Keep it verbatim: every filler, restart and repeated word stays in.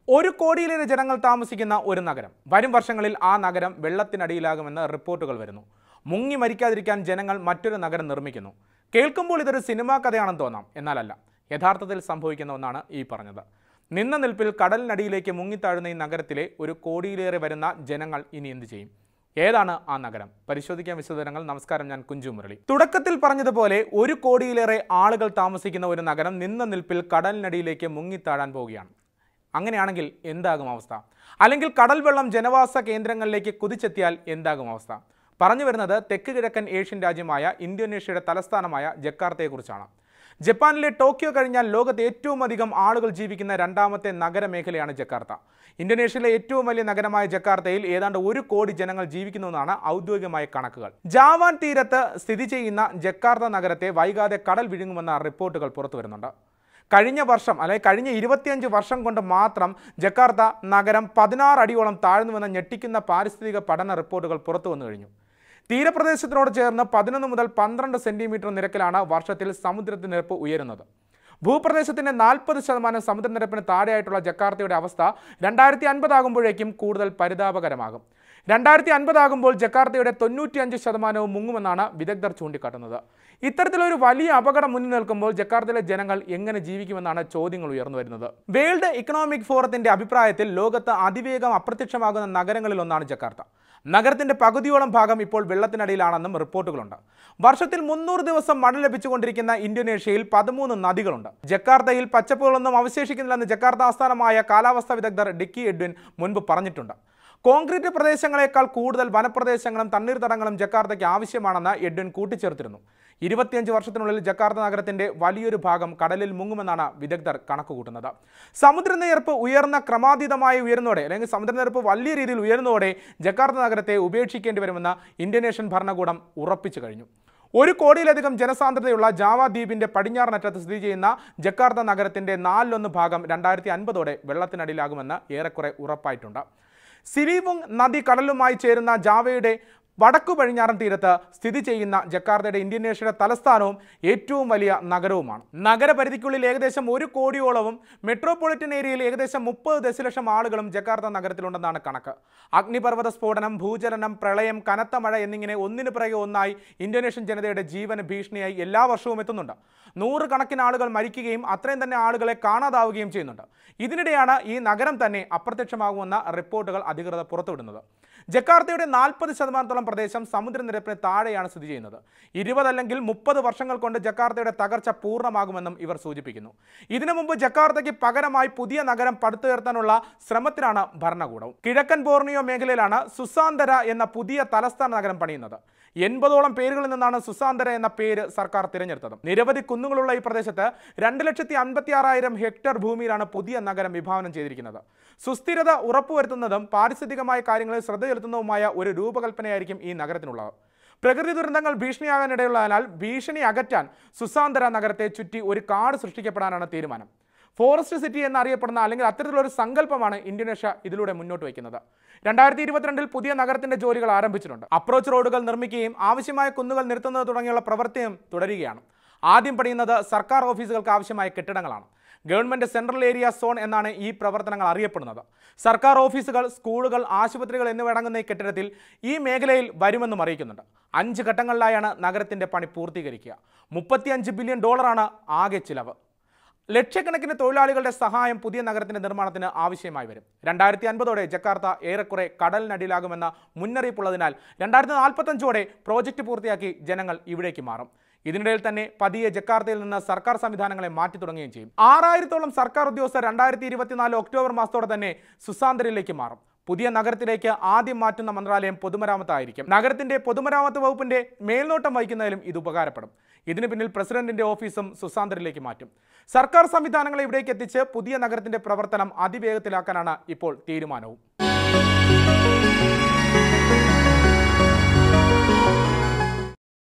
ഒരു കോടിയിലേറെ ജനങ്ങൾ താമസിക്കുന്ന ഒരു നഗരം. വരും വർഷങ്ങളിൽ ആ നഗരം വെള്ളത്തിനടിയിലാകുമെന്ന് റിപ്പോർട്ടുകൾ വരുന്നു. മുങ്ങി മരിക്കാതിരിക്കാൻ ജനങ്ങൾ മറ്റൊരു നഗരം നിർമ്മിക്കുന്നു. കേൾക്കുമ്പോൾ ഇതൊരു സിനിമാ കഥയാണെന്ന് തോന്നാം, എന്നാലല്ല. യഥാർത്ഥത്തിൽ സംഭവിക്കുന്ന ഒന്നാണ് ഈ പറഞ്ഞത്. നിന്ന നിൽപ്പിൽ കടലിനടിയിലേക്ക് മുങ്ങിത്താഴുന്ന ഈ നഗരത്തിലെ ഒരു കോടിയിലേറെ വരുന്ന ജനങ്ങൾ ഇനി എന്ത് ചെയ്യും? ഏതാണ് ആ നഗരം? പരിശോധിക്കാൻ വിശദവിവരങ്ങൾ. നമസ്കാരം, ഞാൻ കുഞ്ചു മുരളി. തുടക്കത്തിൽ പറഞ്ഞതുപോലെ ഒരു കോടിയിലേറെ ആളുകൾ താമസിക്കുന്ന ഒരു നഗരം നിന്ന നിൽപ്പിൽ കടലിനടിയിലേക്ക് മുങ്ങിത്താഴാൻ പോവുകയാണ്. അങ്ങനെയാണെങ്കിൽ എന്താകും അവസ്ഥ? അല്ലെങ്കിൽ കടൽ വെള്ളം ജനവാസ കേന്ദ്രങ്ങളിലേക്ക് കുതിച്ചെത്തിയാൽ എന്താകും അവസ്ഥ? പറഞ്ഞു വരുന്നത് തെക്ക് കിഴക്കൻ ഏഷ്യൻ രാജ്യമായ ഇന്തോനേഷ്യയുടെ തലസ്ഥാനമായ ജക്കാർത്തയെക്കുറിച്ചാണ്. ജപ്പാനിലെ ടോക്കിയോ കഴിഞ്ഞാൽ ലോകത്ത് ഏറ്റവും അധികം ആളുകൾ ജീവിക്കുന്ന രണ്ടാമത്തെ നഗരമേഖലയാണ് ജക്കാർത്ത. ഇന്തോനേഷ്യയിലെ ഏറ്റവും വലിയ നഗരമായ ജക്കാർത്തയിൽ ഏതാണ്ട് ഒരു കോടി ജനങ്ങൾ ജീവിക്കുന്നുവെന്നാണ് ഔദ്യോഗികമായ കണക്കുകൾ. ജാവാൻ തീരത്ത് സ്ഥിതി ചെയ്യുന്ന ജക്കാർത്ത നഗരത്തെ വൈകാതെ കടൽ വിഴുങ്ങുമെന്ന റിപ്പോർട്ടുകൾ പുറത്തു വരുന്നുണ്ട്. കഴിഞ്ഞ വർഷം അല്ലെങ്കിൽ കഴിഞ്ഞ ഇരുപത്തിയഞ്ച് വർഷം കൊണ്ട് മാത്രം ജക്കാർത്ത നഗരം പതിനാറ് അടിയോളം താഴ്ന്നുവെന്ന ഞെട്ടിക്കുന്ന പാരിസ്ഥിതിക പഠന റിപ്പോർട്ടുകൾ പുറത്തു വന്നു കഴിഞ്ഞു. തീരപ്രദേശത്തിനോട് ചേർന്ന് പതിനൊന്ന് മുതൽ പന്ത്രണ്ട് സെന്റിമീറ്റർ നിരക്കിലാണ് വർഷത്തിൽ സമുദ്രനിരപ്പ് ഉയരുന്നത്. ഭൂപ്രദേശത്തിന്റെ നാൽപ്പത് ശതമാനം സമുദ്രനിരപ്പിന് താഴെയായിട്ടുള്ള ജക്കാർത്തയുടെ അവസ്ഥ രണ്ടായിരത്തി അൻപതാകുമ്പോഴേക്കും കൂടുതൽ പരിതാപകരമാകും. രണ്ടായിരത്തി അൻപതാകുമ്പോൾ ജക്കാർത്തയുടെ തൊണ്ണൂറ്റിയഞ്ച് ശതമാനവും മുങ്ങുമെന്നാണ് വിദഗ്ധർ ചൂണ്ടിക്കാട്ടുന്നത്. ഇത്തരത്തിലൊരു വലിയ അപകടം മുന്നിൽ നിൽക്കുമ്പോൾ ജക്കാർത്തയിലെ ജനങ്ങൾ എങ്ങനെ ജീവിക്കുമെന്നാണ് ചോദ്യങ്ങൾ ഉയർന്നു വരുന്നത്. വേൾഡ് ഇക്കണോമിക് ഫോറത്തിന്റെ അഭിപ്രായത്തിൽ ലോകത്ത് അതിവേഗം അപ്രത്യക്ഷമാകുന്ന നഗരങ്ങളിൽ ഒന്നാണ് ജക്കാർത്ത. നഗരത്തിന്റെ പകുതിയോളം ഭാഗം ഇപ്പോൾ വെള്ളത്തിനടിയിലാണെന്നും റിപ്പോർട്ടുകളുണ്ട്. വർഷത്തിൽ മുന്നൂറ് ദിവസം മഴ ലഭിച്ചുകൊണ്ടിരിക്കുന്ന ഇന്തോനേഷ്യയിൽ പതിമൂന്ന് നദികളുണ്ട്. ജക്കാർത്തയിൽ പച്ചപ്പുകളൊന്നും അവശേഷിക്കുന്നില്ലെന്ന് ജക്കാർത്ത ആസ്ഥാനമായ കാലാവസ്ഥാ വിദഗ്ധർ ഡിക്കി എഡ്വിൻ മുൻപ് പറഞ്ഞിട്ടുണ്ട്. കോൺക്രീറ്റ് പ്രദേശങ്ങളെക്കാൾ കൂടുതൽ വനപ്രദേശങ്ങളും തണ്ണീർത്തടങ്ങളും ജക്കാർത്തയ്ക്ക് ആവശ്യമാണെന്ന് എഡ്വിൻ കൂട്ടിച്ചേർത്തിരുന്നു. ഇരുപത്തിയഞ്ച് വർഷത്തിനുള്ളിൽ ജക്കാർത്ത നഗരത്തിന്റെ വലിയൊരു ഭാഗം കടലിൽ മുങ്ങുമെന്നാണ് വിദഗ്ധർ കണക്കുകൂട്ടുന്നത്. സമുദ്രനിരപ്പ് ഉയർന്ന ക്രമാതീതമായി ഉയർന്നതോടെ അല്ലെങ്കിൽ സമുദ്രനിരപ്പ് വലിയ രീതിയിൽ ഉയർന്നതോടെ ജക്കാർത്ത നഗരത്തെ ഉപേക്ഷിക്കേണ്ടി വരുമെന്ന് ഇന്തോനേഷ്യൻ ഭരണകൂടം ഉറപ്പിച്ചു കഴിഞ്ഞു. ഒരു കോടിയിലധികം ജനസാന്ദ്രതയുള്ള ജാവ ദ്വീപിന്റെ പടിഞ്ഞാറനറ്റത്ത് സ്ഥിതി ചെയ്യുന്ന ജക്കാർത്ത നഗരത്തിന്റെ നാലിലൊന്ന് ഭാഗം രണ്ടായിരത്തി അൻപതോടെ വെള്ളത്തിനടിയിലാകുമെന്ന് ഏറെക്കുറെ ഉറപ്പായിട്ടുണ്ട്. സിലിവുങ് നദി കടലുമായി ചേരുന്ന ജാവയുടെ വടക്കു പടിഞ്ഞാറൻ തീരത്ത് സ്ഥിതി ചെയ്യുന്ന ജക്കാർത്തയുടെ ഇന്തോനേഷ്യയുടെ തലസ്ഥാനവും ഏറ്റവും വലിയ നഗരവുമാണ്. നഗരപരിധിക്കുള്ളിൽ ഏകദേശം ഒരു കോടിയോളവും മെട്രോപൊളിറ്റൻ ഏരിയയിൽ ഏകദേശം മുപ്പത് ദശലക്ഷം ആളുകളും ജക്കാർത്ത നഗരത്തിലുണ്ടെന്നാണ് കണക്ക്. അഗ്നിപർവ്വത സ്ഫോടനം, ഭൂചലനം, പ്രളയം, കനത്ത മഴ എന്നിങ്ങനെ ഒന്നിനു പിറകെ ഒന്നായി ഇന്തോനേഷ്യൻ ജനതയുടെ ജീവന് ഭീഷണിയായി എല്ലാ വർഷവും എത്തുന്നുണ്ട്. നൂറുകണക്കിന് ആളുകൾ മരിക്കുകയും അത്രയും തന്നെ ആളുകളെ കാണാതാവുകയും ചെയ്യുന്നുണ്ട്. ഇതിനിടെയാണ് ഈ നഗരം തന്നെ അപ്രത്യക്ഷമാകുമെന്ന റിപ്പോർട്ടുകൾ അധികൃതർ പുറത്തുവിടുന്നത്. ജക്കാർത്തയുടെ നാൽപ്പത് ശതമാനത്തോളം പ്രദേശം സമുദ്രനിരപ്പിന് താഴെയാണ് സ്ഥിതി ചെയ്യുന്നത്. ഇരുപത് അല്ലെങ്കിൽ മുപ്പത് വർഷങ്ങൾ കൊണ്ട് ജക്കാർത്തയുടെ തകർച്ച പൂർണ്ണമാകുമെന്നും ഇവർ സൂചിപ്പിക്കുന്നു. ഇതിനു മുമ്പ് ജക്കാർത്തയ്ക്ക് പകരമായി പുതിയ നഗരം പടുത്തുയർത്താനുള്ള ശ്രമത്തിലാണ് ഭരണകൂടവും. കിഴക്കൻ ബോർണിയോ മേഖലയിലാണ് സുസാന്തര എന്ന പുതിയ തലസ്ഥാന നഗരം പണിയുന്നത്. എൺപതോളം പേരുകളിൽ നിന്നാണ് സുസാന്തര എന്ന പേര് സർക്കാർ തിരഞ്ഞെടുത്തത്. നിരവധി കുന്നുകളുള്ള ഈ പ്രദേശത്ത് രണ്ട് ലക്ഷത്തി അൻപത്തി ആറായിരം ഹെക്ടർ ഭൂമിയിലാണ് പുതിയ നഗരം വിഭാവനം ചെയ്തിരിക്കുന്നത്. സുസ്ഥിരത ഉറപ്പുവരുത്തുന്നതും പാരിസ്ഥിതികമായ കാര്യങ്ങളിൽ ശ്രദ്ധ ചെലുത്തുന്നതുമായ ഒരു രൂപകൽപ്പനയായിരിക്കും ഈ നഗരത്തിനുള്ളത്. പ്രകൃതി ദുരന്തങ്ങൾ ഭീഷണിയാകാനിടയുള്ളതിനാൽ ഭീഷണി അകറ്റാൻ സുസാന്തര നഗരത്തെ ചുറ്റി ഒരു കാട് സൃഷ്ടിക്കപ്പെടാനാണ് തീരുമാനം. ഫോറസ്റ്റ് സിറ്റി എന്നറിയപ്പെടുന്ന അല്ലെങ്കിൽ അത്തരത്തിലൊരു സങ്കല്പമാണ് ഇന്തോനേഷ്യ ഇതിലൂടെ മുന്നോട്ട് വയ്ക്കുന്നത്. രണ്ടായിരത്തി ഇരുപത്തിരണ്ടിൽ പുതിയ നഗരത്തിന്റെ ജോലികൾ ആരംഭിച്ചിട്ടുണ്ട്. അപ്രോച്ച് റോഡുകൾ നിർമ്മിക്കുകയും ആവശ്യമായ കുന്നുകൾ നിർത്തുന്നത് തുടങ്ങിയുള്ള പ്രവൃത്തിയും തുടരുകയാണ്. ആദ്യം പണിയുന്നത് സർക്കാർ ഓഫീസുകൾക്ക് ആവശ്യമായ കെട്ടിടങ്ങളാണ്. ഗവൺമെന്റ് സെൻട്രൽ ഏരിയ സോൺ എന്നാണ് ഈ പ്രവർത്തനങ്ങൾ അറിയപ്പെടുന്നത്. സർക്കാർ ഓഫീസുകൾ, സ്കൂളുകൾ, ആശുപത്രികൾ എന്നിവ അടങ്ങുന്ന ഈ കെട്ടിടത്തിൽ ഈ മേഖലയിൽ വരുമെന്നും അറിയിക്കുന്നുണ്ട്. അഞ്ച് ഘട്ടങ്ങളിലായാണ് നഗരത്തിന്റെ പണി പൂർത്തീകരിക്കുക. മുപ്പത്തിയഞ്ച് ബില്യൺ ഡോളറാണ് ആകെ ചിലവ്. ലക്ഷക്കണക്കിന് തൊഴിലാളികളുടെ സഹായം പുതിയ നഗരത്തിന്റെ നിർമ്മാണത്തിന് ആവശ്യമായി വരും. രണ്ടായിരത്തി അൻപതോടെ ജക്കാർത്ത ഏറെക്കുറെ കടലിനടിയിലാകുമെന്ന മുന്നറിയിപ്പുള്ളതിനാൽ രണ്ടായിരത്തി നാൽപ്പത്തഞ്ചോടെ പ്രോജക്റ്റ് പൂർത്തിയാക്കി ജനങ്ങൾ ഇവിടേക്ക് മാറും. ഇതിനിടയിൽ തന്നെ പതിയെ ജക്കാർത്തയിൽ നിന്ന് സർക്കാർ സംവിധാനങ്ങളെ മാറ്റി തുടങ്ങുകയും ചെയ്യും. ആറായിരത്തോളം സർക്കാർ ഉദ്യോഗസ്ഥർ രണ്ടായിരത്തി ഇരുപത്തിനാല് ഒക്ടോബർ മാസത്തോടെ തന്നെ സുസാന്തരയിലേക്ക് മാറും. പുതിയ നഗരത്തിലേക്ക് ആദ്യം മാറ്റുന്ന മന്ത്രാലയം പൊതുമരാമത്തായിരിക്കും. നഗരത്തിന്റെ പൊതുമരാമത്ത് വകുപ്പിന്റെ മേൽനോട്ടം വഹിക്കുന്നതിലും ഇത് ഉപകാരപ്പെടും. ഇതിന് പിന്നിൽ പ്രസിഡന്റിന്റെ ഓഫീസും സുസാന്തരയിലേക്ക് മാറ്റും. സർക്കാർ സംവിധാനങ്ങളെ ഇവിടേക്ക് എത്തിച്ച് പുതിയ നഗരത്തിന്റെ പ്രവർത്തനം അതിവേഗത്തിലാക്കാനാണ് ഇപ്പോൾ തീരുമാനവും.